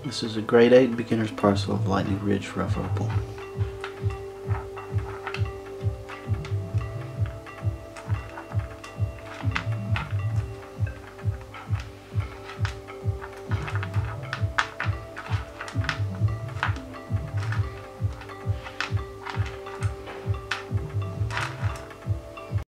This is a grade 8 beginner's parcel of Lightning Ridge rough opal.